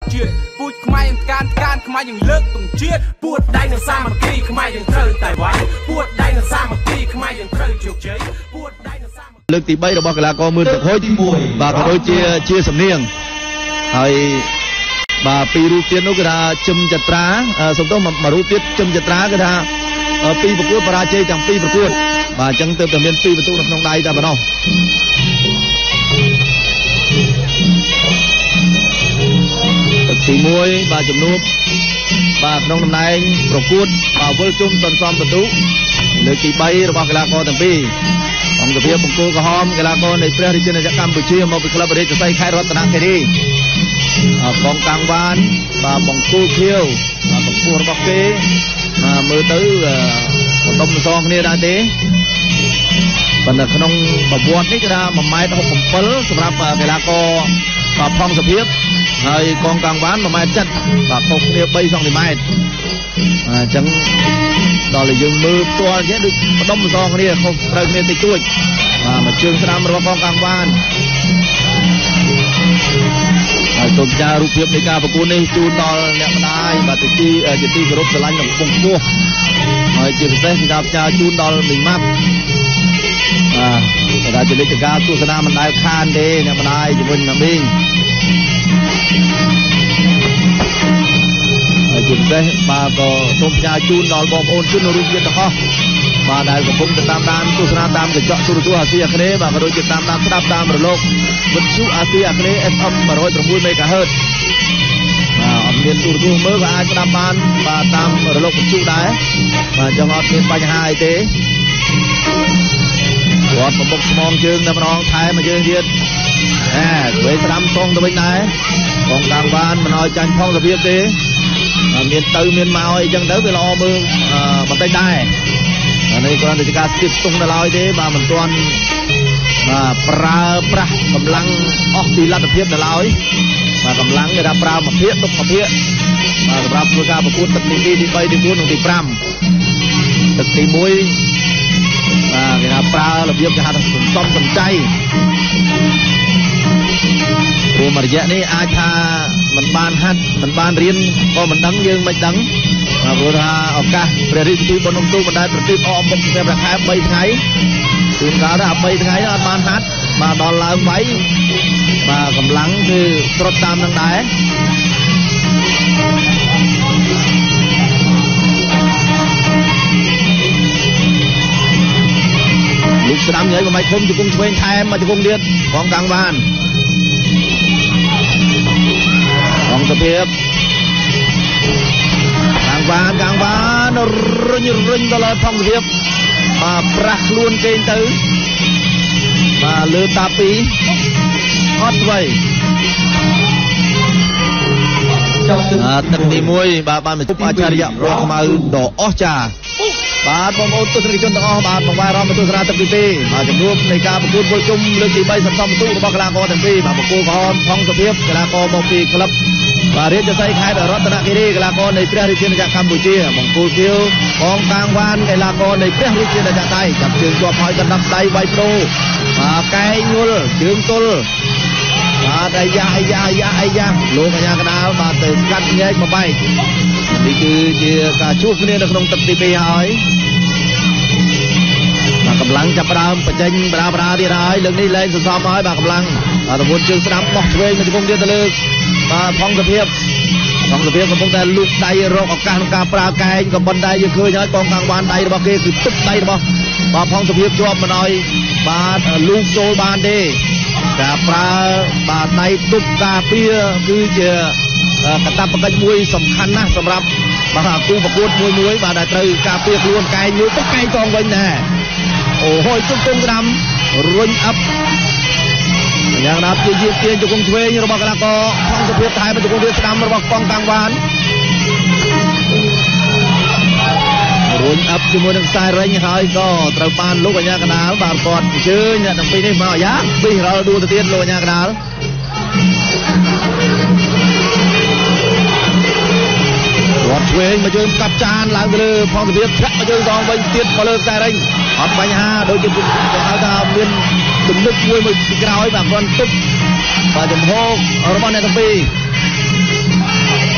พูดขมายอย่างการขมายอย่างเลิกตรงเชียดพูดได้ในสามัคคีขมายอย่างเธอแต่ไว้พูดได้ในสามัคคีขมายอย่างเธอจุกเฉยพูดได้ในสามัคคีเลิกตีใบเราบอกกันละก็มือตะโคยที่มวยบาก็โดยเชียสำเนียงไอ้บาปีรูปเตียนนู้ก็ได้จุ่มจัตราสมต้องมารูปเตียนจุ่มจัตราก็ได้ปีประกวดปราเจจังปีประกวดบาจังเติมแต่เมียนปีประตูน้องใดแต่บ้านนอกตีมวยบาจุ่มนุบบาน้องน้ำนายประกวดบาเวอร์จุ่มตอนซ้อมประตูเลือกตีใบเราบอกกันละก็ตั้งปีของกระเพียบของกูกระหอมกันละก็ในเปรี้ยวที่เจนจากกัมพูชีมาเป็นคลับประเทศจะใส่ไข่รัตนคดีกองกลางบ้านบาบองกูเขียวบาบองกูระบอกเกมือตื้อต้มซองนี่ได้ดีบรรดาขนมบวชนี่ก็ได้มาไม้ต้องผมเปิลสำหรับกันละก็บาPhong Sopheabให้กองกลางบ้านมาไม้จัดบาพกเนี่ยใบซองที่ไม้จังตอนเลยยืมมือตัวเนี้ยดูต้มซองนี่เขาเติมเนี่ยติดช่วยมาเชื่อสนามระบบกองกลางบ้านตัวจารูปเพียบในการประกวดในจูนตอนเนี่ยมันได้บัตรที่จะตีกระรบสลายหนังปงพัวจีบเส้นกับจาจูนตอนมิงมักแต่ได้จะเล่นจากการตู้สนามมันได้คานเดเนี่ยมันได้จะเป็นแบบนี้จีบเส้นมาก็ตัวจาจูนตอนบอมโอนจูนรูปเพียบต่อมาได้กับผมจะตามตู้สนามตามจะเจาะตัวอาเซียนนี้มาก็โดยจะตามตามระลกบรรจุอาเซียนนี้FM มาร้อยประมูลเมกะเฮิรตซ์เรียนตัวเมื่อก็อาจจะนำมันมาตามระลกบรรจุได้มาจังหวัดเมียนปัญหาไอเต้วัดประมงมองเชิงนำน้องไทยมาเชิงเดียดเวทดำตรงตัวเป็นไหนของกลางบ้านมันเอาจันPhong Sopheabเต้เมียนตื้อเมียนเมาไอ้จังเด้อไปรอมือมันได้ในกรณีการติดตรงเราเด้มาเหมือนตัวปลากำลังออกตีลัดเพียบเรามากำลังจะรับปลามาเพียบตกมาเพียบมารับมือการประกวดตัดตีดีไปดีพูดหนุ่มตีปรำตัดตีมวยนะครับปลาระเบียบจะหาต้อมสนใจรวมระยะนี้อาชามันบานฮัดมันบานเรียนก็มันดังยืงไม่ดังโบราณออกกะเปรียบที่บนองค์ตู้มันได้ประติออมบกเสียประคายใบไงถึงการได้ใบไงบานฮัดมาดอลลาร์ไว้มากำลังคือตรวจตามทางไหนลูกสนามใหญ่กว่าไม้คมจะกุ้งเวงไทยมาจะกุ้งเดียดของกลางบ้านPhong Sopheabกลางบ้านริงตลอดPhong Sopheabมาปรักล้วนเกณฑ์ตื้อมาเลือตาปีอดไว้ตัดตีมวยบาบานเป็นทุกอาจารย์รอมาดอกอ้อจ่าบาดบอมโอตุสริชนตอบาดบางวายรอมาตุสราตัดตีมาจำนวนในการประกวดบอลจุ่มเลือกตีใบสัมผัสตู้ระบบกลางกอตัดตีมาประกวดของPhong Sopheabกลางกอมปีคลับมาเรียนจะใส่ขายแบบรัตนกิรีกลางกอในเปรี้ยวที่เชียนจากกัมพูชีมงกุฎเขียวของKangVanกลางกอในเปรี้ยวที่เชียนจากไทยจับเชือกตัวพอยกันนับไตไวโปรมาไก่ยุลเชือกตุลมาไอ้ยาโลกยากระดาษมาเติมกันเงี้ยมาไปนี่คือเจ้าการชูขึ้นในขนมตัดตีไปหายมากำลังจับปรามประจันปราที่ร้ายเรื่องนี้เล่นสุดซ้อมให้มากำลังมาตะวันเชิงสนามบอกเวงมันจะคงเดียวตะลึกมาPhong Sopheabกับพวกแต่ลูกไดรอกการปราแกงกับบันไดยังเคยใช้กองKangVanไดระบอกเกย์คือตุ๊กไดระบอกมาPhong Sopheabชอบมาหน่อยมาลูกโจบานเดแต่ปลาบาดในตุ๊กกาเปียคือเจ้ากระตับประกันมวยสำคัญนะสำหรับมหาคู่ประกวดมวยบาดได้เจอกาเปียล้วนไก่ยุตุ๊กไก่กองไว้แน่โอ้โหตุ้งดำรุ่นอัพอย่างนับยืดเตียนจุกงเวงระบบกระกอPhong SopheabไทยมาจุกงเวงสนามระบบกองKangVanรุ่นอัพจมูกสายเร่งหายก็ตระบานลูกปัญญากระดาษบาดปอดเชื่อเนี่ยตั้งปีนี้มาอยากปีเราดูตะเตียนลูกปัญญากระดาษรถเวงมาเจอกับจานหลังไปเลยPhong Sopheabแทะมาเจอกองไปเตียนมาเลยสายเร่งอดปัญหาโดยจุดเขาทำเงินจุดลึกมวยมือกระไรแบบวันตุ๊บมาจมโฮกระบานในตั้งปี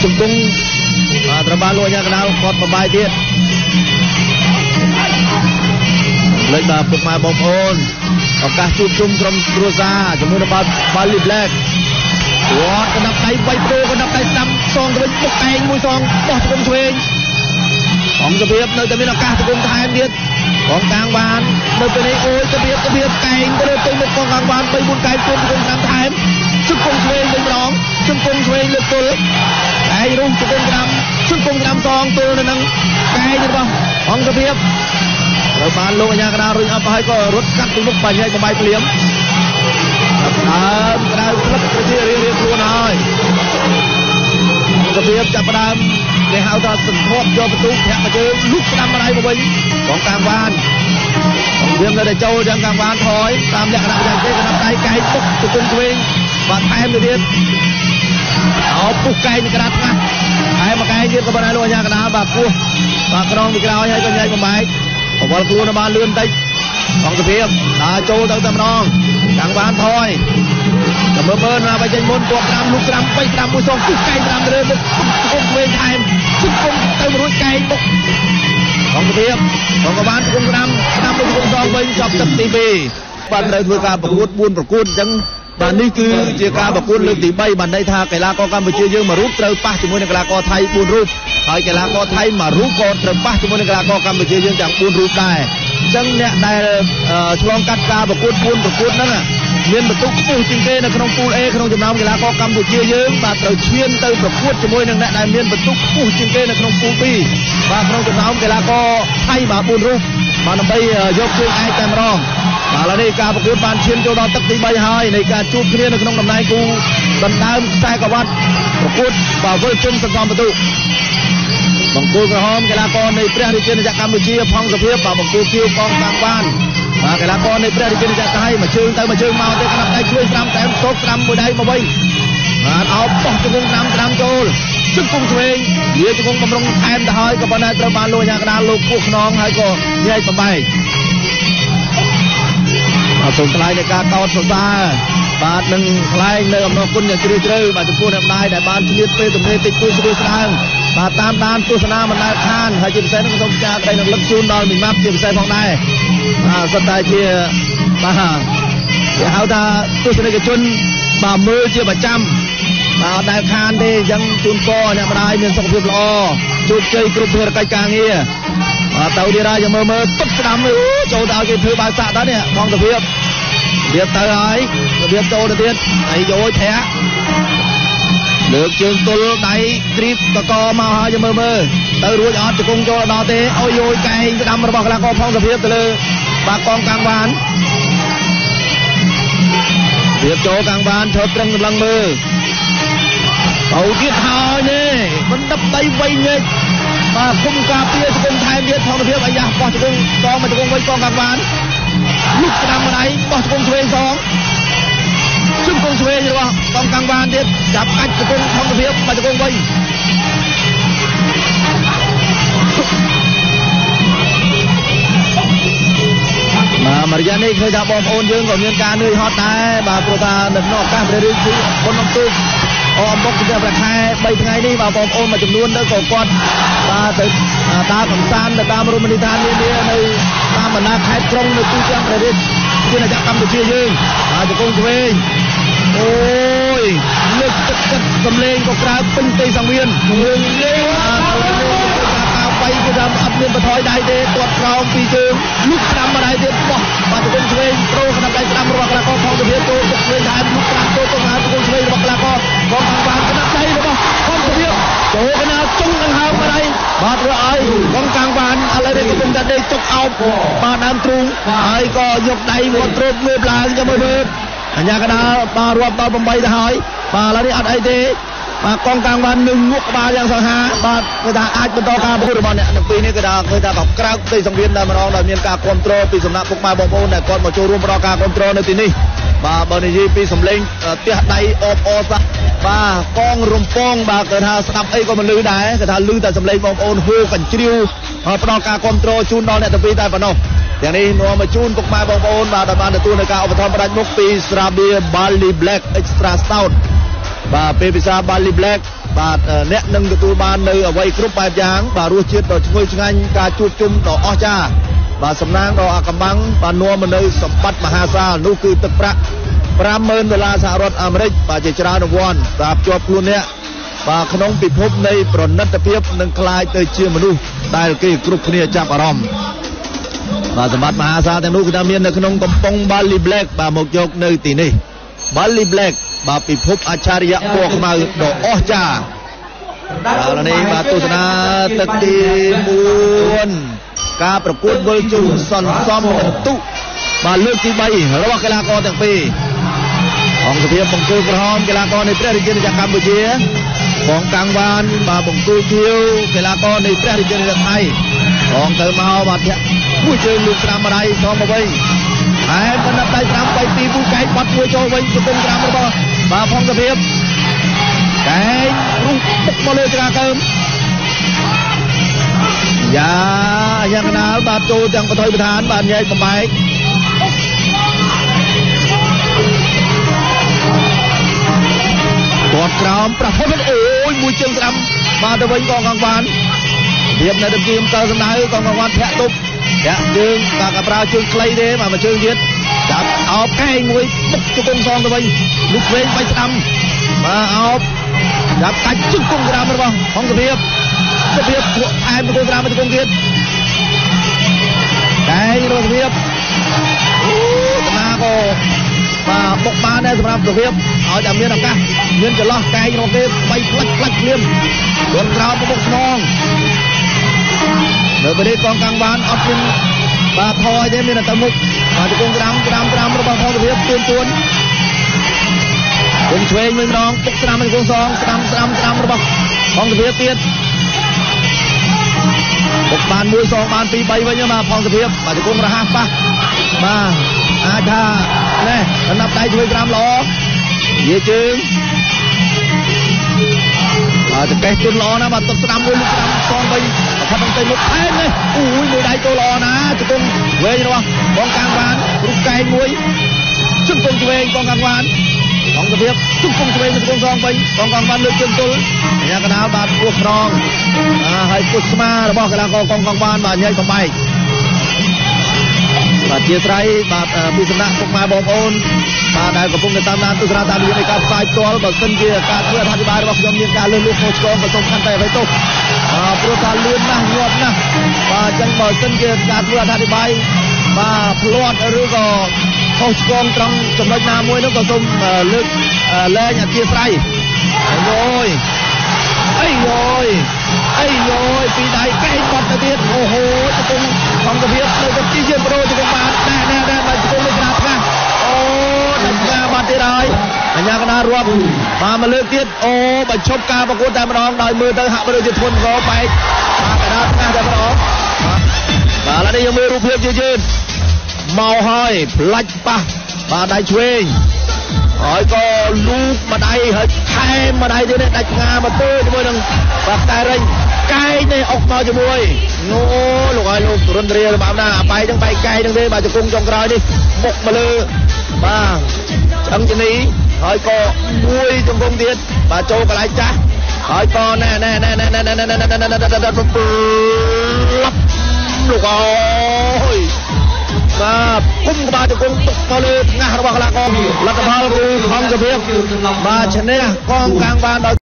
ជង្គង់ត្រូវបានលោកអាជ្ញាកណ្ដាលគាត់បបាយទៀតលេខបាទពុកម៉ែបងប្អូនឱកាសជួបជុំក្រុមគ្រួសារជាមួយនឹងបាល់លីប្លែកគាត់កណ្ដាប់ដៃ3ព្រោះកណ្ដាប់ដៃស្ដាំសងទៅវិញពុកឯងមួយសងបោះជង្គង់ឆ្វេងអង្គសភាពនៅតែមានឱកាសជង្គង់ថែមទៀតของกลางวานនៅពេលនេះអូយទៅវាកែងទៅលើទៅមុខของกลางវ៉ាន 3-4 កែងជួបជង្គង់តាមថែមជង្គង់ឆ្វេងវិញម្ដងជង្គង់ឆ្វេងលើកទល់ឯងរុំជង្គង់ក្រាំសងទល់នៅនឹងកែងរបស់អង្គសភាពត្រូវបានលោកអាជ្ញាកណ្ដាលរុញអប់ហើយក៏រត់កាត់ទៅមុខបាញ់ឲ្យបំបាយភ្លាមក្តៅផ្លឹកជារៀងខ្លួនហើយអង្គសភាពចាប់ផ្ដើមគេហៅថាសន្ធាប់យកបន្ទុកធាក់មកជើងលុកស្ដាំម្ដាយមកវិញของกลางวานយើងនៅតែចូលយ៉ាងกลางវ៉ានថយតាមលក្ខណៈយ៉ាងទេកណ្ដាប់ដៃកែងពុកទៅជង្គង់ឆ្វេងបានថែមទៅទៀតអោពុះកែងនៅកណ្ដាប់ខ្លះហើយមកកែងទៀតក៏បានឲ្យលោកអាជ្ញាកណ្ដាលបាទពោះបាទក្រងពីក្រោយហើយក៏ញ៉ៃបំបែកបវល់ខ្លួនបានលឿនតិចអង្គសភាពដើរចូលទៅតែម្ដងกลางវ៉ានថយតែមើលណាបើចេញមុនពួក5លុក5 3 5 1 2ពុះកែង5ទៅលើមុខជង្គង់ឆ្វេងថែមជង្គង់ទៅរួចកែងមុខអង្គសភាពของกบาลជង្គង់ស្ដាំទៅជង្គង់សងវិញចប់ទឹកទី2បានត្រូវធ្វើការប្រកួត4ប្រកួតអញ្ចឹងបាទនេះគឺជាការប្រកួតលើកទី3បានន័យថាកីឡាករកម្ពុជាយើងមួយរូបត្រូវប៉ះជាមួយនឹងកីឡាករថៃ4រូបហើយកីឡាករថៃមួយរូបក៏ត្រូវប៉ះជាមួយនឹងកីឡាករកម្ពុជាយើងទាំង4រូបដែរអញ្ចឹងអ្នកដែលឆ្លងកាត់ការប្រកួត4ប្រកួតហ្នឹងមានបន្ទុកខ្ពស់ជាងគេនៅក្នុងពូល A ក្នុងចំណោមកីឡាករកម្ពុជាយើងបាទត្រូវឈានទៅប្រកួតជាមួយនឹងអ្នកដែលមានបន្ទុកខ្ពស់ជាងគេនៅក្នុងពូល B បាទក្នុងចំណោមកីឡាករថៃបាទ4រូបបាទដើម្បីយកជើងឯកតែម្ដងបាទឥឡូវនេះការប្រកួតបានឈានចូលដល់ទឹកទី3ហើយនៃការជួបគ្នានៅក្នុងតំណែងគូដណ្ដើមខ្សែក្រវ៉ាត់ប្រកួតបាទវិលជុំសង្គមបន្ទុកបង្គោលក្រហមកីឡាករនៃព្រះរាជាណាចក្រកម្ពុជាផង់សុភាពបាទបង្គោលខៀវកងតាមបានបាទកីឡាករនៃព្រះរាជាណាចក្រថៃមួយជើងទៅមួយជើងមកទៅក្រាំដៃជួយស្រាំតែតូបស្រាំមួយដៃមកវិញបាទអោបបោះជង្គង់ស្រាំចូលជង្គង់ឆ្វេងវាជង្គង់បំរុងថែមទៅហើយក៏ប៉ុន្តែត្រូវបានលោកអាជ្ញាកណ្ដាលលោកគោះខ្នងហើយក៏ញែកបំបែកអរសូមថ្លែងនៃការកោតសរសើរបាទនឹងថ្លែងនៅអំណរគុណយ៉ាងជ្រាលជ្រៅបាទចំពោះអ្នកម្ដាយដែលបានឆ្លៀតពេលទំនេរតិចតួចស្រួលស្ដាងបាទតាមដានទស្សនាមិនដែលខានហើយជាពិសេសនឹងសូមការក្តីនឹងលឹកជូនដល់មីម៉ាប់ជាពិសេសផងដែរបាទសុទ្ធតែជាបាទគេហៅថាទស្សនិកជនបាទមើលជាប្រចាំបាទអត់ដែលខានទេអញ្ចឹងជូនពរអ្នកម្ដាយមានសុខភាពល្អជោគជ័យគ្រប់ភារកិច្ចការងារបាទទៅទៀតហើយយើងមើលទឹកស្ដាំចូលទៅឲ្យគេធ្វើបាយសាក់ដល់នេះផងសុភាពវាទៅហើយវាចូលទៅទៀតហើយយកធាក់លើកជើងទល់ដៃគ្រីបតកមកហើយយើងមើលទៅរួចអត់ជង្គង់ចូលដល់ទេអូយកែងស្ដាំរបស់កីឡាករផងសុភាពទៅលើបាទកងកាំងវ៉ានវាចូលកាំងវ៉ានឈរត្រឹងកម្លាំងមើលទៅទៀតហើយនេះបណ្ដប់ដៃវៃញែកបាទគុំការពារជង្គង់ថែមទៀតផងសុភាពអាយ៉ាបោះជង្គង់សងមកជង្គង់វិញកងកាំងវ៉ានលុកស្ដាំម្ដាយបោះជង្គង់ឆ្វេងសងជង្គង់ឆ្វេងរបស់កងកាំងវ៉ានទៀតចាប់កាច់ជង្គង់ផងសុភាពមកជង្គង់វិញបាទមករយៈនេះឃើញថាបងប្អូនយើងក៏មានការនឿយហត់ដែរបាទព្រោះថានៅក្នុងឱកាសព្រះរាជាបុណ្យអំទូកអំបុកជាប្រខែ3ថ្ងៃនេះបាទបងប្អូនមួយចំនួនទៅក៏គាត់បាទទៅដើរកំសាន្តទៅតាមរមណីយដ្ឋាននានានៅតាមបណ្ដាខេត្តក្រុងនៅទូទាំងព្រះរាជាណាចក្រកម្ពុជាយើងបាទជង្គង់ឆ្វេងអូយលើកទឹកចិត្តសំលេងក៏ក្រៅពេញទីសង្វៀនរឿងលេងបាយគឺថាអត់មានបន្ថយដៃទេគាត់ក្រោមពីជើងលុកស្ដាំម្ដាយទៀតបោះបាទជង្គង់ឆ្វេងប្រូកណ្ដាប់ដៃស្ដាំរបស់កីឡាករផងសុភាពចូលទឹកឆ្វេងថែមលុកស្ដាំចូលទៅហើយជង្គង់ឆ្វេងរបស់កីឡាករបងខាងបានកណ្ដាប់ដៃរបស់ផងសុភាពចូលកណ្ដាលជុំដង្ហើមម្ដាយបាទធ្វើឲ្យបងខាងបានឥឡូវនេះកំពុងតែដេកទុកអោបបាទដើមទ្រូងហើយក៏យកដៃមកទ្រពលើបឡើងចាំមើលអាញាកណ្ដាលបាទរាប់ដល់8ទៅហើយបាទឥឡូវនេះអត់អីទេបាទកងកាំងបាននឹងងក់ក្បាលយ៉ាងសង្ហាបាទគេថាអាចបន្តការប្រកួតរបស់អ្នកទាំងពីរនេះគេថាឃើញថាក៏ក្រៅផ្ទៃសង្វៀនតែម្ដងដែលមានការគ្រប់គ្រងពីសំណាក់ពុកម៉ែបងប្អូនដែលគាត់មកចូលរួមផ្ដល់ការគ្រប់គ្រងនៅទីនេះបាទបើនិយាយពីសម្លេងផ្ទះដៃអបអសាបាទកងរំពងបាទគេថាស្ដាប់អីក៏មិនលឺដែរគេថាលឺតែសម្លេងបងប្អូនហូរកញ្ជ្រៀវផ្ដល់ការគ្រប់គ្រងជូនដល់អ្នកទាំងពីរតែប៉ុណ្ណោះទាំងនេះនាំមកជូនពុកម៉ែបងប្អូនបាទដែលបានទទួលនៅការឧបត្ថម្ភផ្ដាច់មុខពីស្រាបៀរ Bali Black Extra Stout បាទពេលពិសា Bali Black បាទអ្នកនឹងទទួលបាននៅអ្វីគ្រប់បែបយ៉ាងបាទរសជាតិដ៏ឈ្ងុយឆ្ងាញ់ការជួបជុំដ៏អស្ចារ្យបាទសំណាងដ៏អាកំបាំងបាទនាំមកនៅសម្បត្តិមហាសាលនោះគឺទឹកប្រាក់$50,000សហរដ្ឋអាមេរិកបាទជាច្រើនរង្វាន់បាទជាប់ខ្លួនអ្នកបាទក្នុងពិភពនៃប្រណិតភាពនឹងក្លាយទៅជាមនុស្សដែលគេគ្រប់គ្នាចាប់អារម្មណ៍បាទសម្បត្តិមហាសាលទាំងនោះគឺថាមាននៅក្នុងកំពង់ Bali Black បាទមកយកនៅទីនេះ Bali Black បាទពិភពអច្ឆរិយៈពណ៌ខ្មៅដ៏អស្ចារ្យបាទនេះបាទទស្សនាទឹកទី4ការប្រកួតវិលជុំសន្សំបន្ទុកបាទលើកទី3របស់កីឡាករទាំងពីរអង្គភាពបង្គោលក្រហមកីឡាករនៃព្រះរាជាណាចក្រកម្ពុជាបងកាំងវ៉ានបាទបង្គោលខៀវកីឡាករនៃព្រះរាជាណាចក្រថៃបងទៅមកបាទធាក់មួយជើងលោកត្រាំម្ដាយត្រង់មកវិញហើយបណ្ដាប់ដៃ5 3 2 1កែកបាត់មួយចូលវិញជង្គង់ត្រាំរបស់បាទផងសភាពកែករុះពុកមកលើចរាកើមយ៉ាងណាបាទចូលទាំងបថុយប្រធានបាទញែកបំបែកគាត់ក្រោមប្រហុកអូយមួយជើងស្ដាំបាទទៅវិញកងកាំងវ៉ានភាពនៅទឹកគៀមតើសម្ដៅកងកាំងវ៉ានធាក់ទប់ធាក់ជើងបាទក៏ប្រើជើងខ្លីទេបាទមួយជើងទៀតចាប់អោបកែងមួយបុកជង្គង់សងទៅវិញលុកវែងបាច់ស្ដាំបាទអោបចាប់កាច់ជង្គង់ក្រាមរបស់ផងសភាពអែមទៅក្រាមជង្គង់ទៀតកែងរបស់សភាពអូតាក៏បាទបុកបានដែរសម្រាប់សភាពឲ្យតែមានឱកាសមានចន្លោះកែងរបស់គេបីផ្លាច់ភ្លាមខ្លួនក្រោមបុកស្មងនៅពេលនេះកងកាំងវ៉ានអត់មានបាទថយទេមានតែទៅមុខបាទជង្គង់ក្រាមរបស់ផងសភាពទួនគុំឆ្វេងមួយម្ដងពុកស្ដាំជង្គង់សងស្ដាំរបស់ផងសភាពទៀតបុកបាន1 2 បាន 2 3វិញបាទផងសភាពបាទជង្គង់រហ័សប៉ះបាទអាចថាណែដំណាប់ដៃជួយក្រាមល្អនិយាយជើងបាទតកេះជន់ល្អណាស់បាទទឹកស្ដាំមួយលោកស្ដាំសងវិញផាត់ទៅមុខថែមនេះអូយមួយដៃចូលល្អណាស់ជង្គង់វែងរបស់បងកាំងវ៉ានរូបកែងមួយជង្គង់ឆ្វេងបងកាំងវ៉ានបងសភាពជង្គង់ឆ្វេងជង្គង់សងវិញបងកាំងវ៉ានលើកជើងទល់ញ៉ាកណ្ដាលបាទពោះខ្នងហើយពុះស្មារបស់កីឡាករកងកាំងវ៉ានបាទញែកបំបែកបាទជាស្រ័យបាទពីសំណាក់ពុកម៉ែបងប្អូនបាទដែលកំពុងតាមដានទស្សនាតាមរយៈនៃការផ្សាយផ្ទាល់បើសិនជាការធ្វើអធិប្បាយរបស់ខ្ញុំមានការលើសលួសខុសឆ្គងក៏សូមខន្តីអភ័យទោសព្រោះថាលឿនណាស់ញាប់ណាស់បាទអញ្ចឹងបើសិនជាការធ្វើអធិប្បាយបាទផ្លាត់ឬក៏ខុសឆ្គងត្រង់ចំណុចណាមួយនោះក៏សូមលើកលែងអធិស្ឋានអីយយពីដៃកែងបាត់ទៅទៀតអូហូជង្គង់ផងសភាពនៅទៅជាប្រូជង្គង់បានណែបាទជង្គង់លេខណាផ្កាអូដល់ផ្កាបាត់ទៀតហើយអញ្ញាកណារាប់បាទមកលើកទៀតអូបើឈប់ការប្រកួតតែម្ដងដោយមើលទៅហាក់បីដូចជាធ្ងន់ធ្ងរបែកបាទកណ្ដាលផ្កាតែម្ដងបាទឥឡូវនេះយើងមើលរូបភាពយឺតមកហើយផ្លាច់ប៉ះបាទដៃឆ្វេងហើយក៏លូកម្ដាយហើយថែមម្ដាយទៀតដាច់ផ្ងាមកទៅជាមួយនឹងបាទតែរេញកែងនេះអុកមកជាមួយអូលោកហើយលោករុនរារបស់ណាអាបាយទាំងបែកកែងទាំងទេបាទជង្គង់ចុងក្រោយនេះបុកមកលើបាទឆ្អឹងជនីហើយក៏មួយជង្គង់ទៀតបាទចូលកន្លែងចាស់ហើយក៏ណែលោកអើយបាទគុំក្បាលជង្គង់ទុកមកលើថ្ងាសរបស់កីឡាករលទ្ធផលគឺផងសភាពបាទឈ្នះកងកាំងវ៉ានដោយ